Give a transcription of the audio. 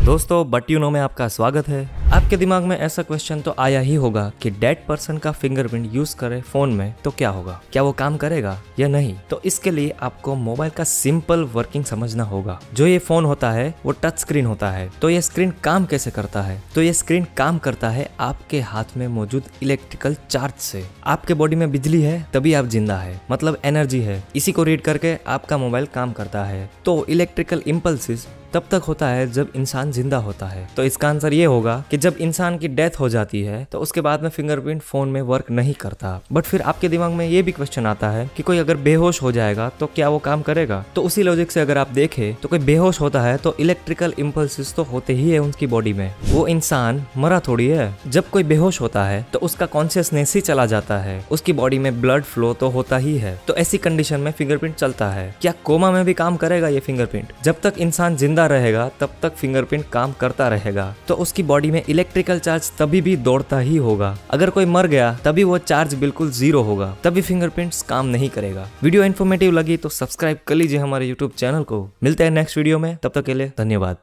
दोस्तों but you know में आपका स्वागत है। आपके दिमाग में ऐसा क्वेश्चन तो आया ही होगा कि डेड पर्सन का फिंगरप्रिंट यूज करे फोन में तो क्या होगा, क्या वो काम करेगा या नहीं। तो इसके लिए आपको मोबाइल का सिंपल वर्किंग समझना होगा। जो ये फोन होता है वो टच स्क्रीन होता है। तो ये स्क्रीन काम कैसे करता है? तो ये स्क्रीन काम करता है आपके हाथ में मौजूद इलेक्ट्रिकल चार्ज से। आपके बॉडी में बिजली है तभी आप जिंदा है, मतलब एनर्जी है। इसी को रीड करके आपका मोबाइल काम करता है। तो इलेक्ट्रिकल इम्पल्सिस तब तक होता है जब इंसान जिंदा होता है। तो इसका आंसर ये होगा कि जब इंसान की डेथ हो जाती है तो उसके बाद में फिंगरप्रिंट फोन में वर्क नहीं करता। बट फिर आपके दिमाग में ये भी क्वेश्चन आता है कि कोई अगर बेहोश हो जाएगा तो क्या वो काम करेगा? तो उसी लॉजिक से अगर आप देखें तो कोई बेहोश होता है तो इलेक्ट्रिकल इम्पल्सिस तो होते ही है उनकी बॉडी में। वो इंसान मरा थोड़ी है। जब कोई बेहोश होता है तो उसका कॉन्शियसनेस ही चला जाता है, उसकी बॉडी में ब्लड फ्लो तो होता ही है। तो ऐसी कंडीशन में फिंगरप्रिंट चलता है। क्या कोमा में भी काम करेगा ये फिंगरप्रिंट? जब तक इंसान जिंदा रहेगा तब तक फिंगरप्रिंट काम करता रहेगा। तो उसकी बॉडी में इलेक्ट्रिकल चार्ज तभी भी दौड़ता ही होगा। अगर कोई मर गया तभी वो चार्ज बिल्कुल जीरो होगा, तभी फिंगरप्रिंट्स काम नहीं करेगा। वीडियो इन्फॉर्मेटिव लगी तो सब्सक्राइब कर लीजिए हमारे यूट्यूब चैनल को। मिलते हैं नेक्स्ट वीडियो में, तब तक के लिए धन्यवाद।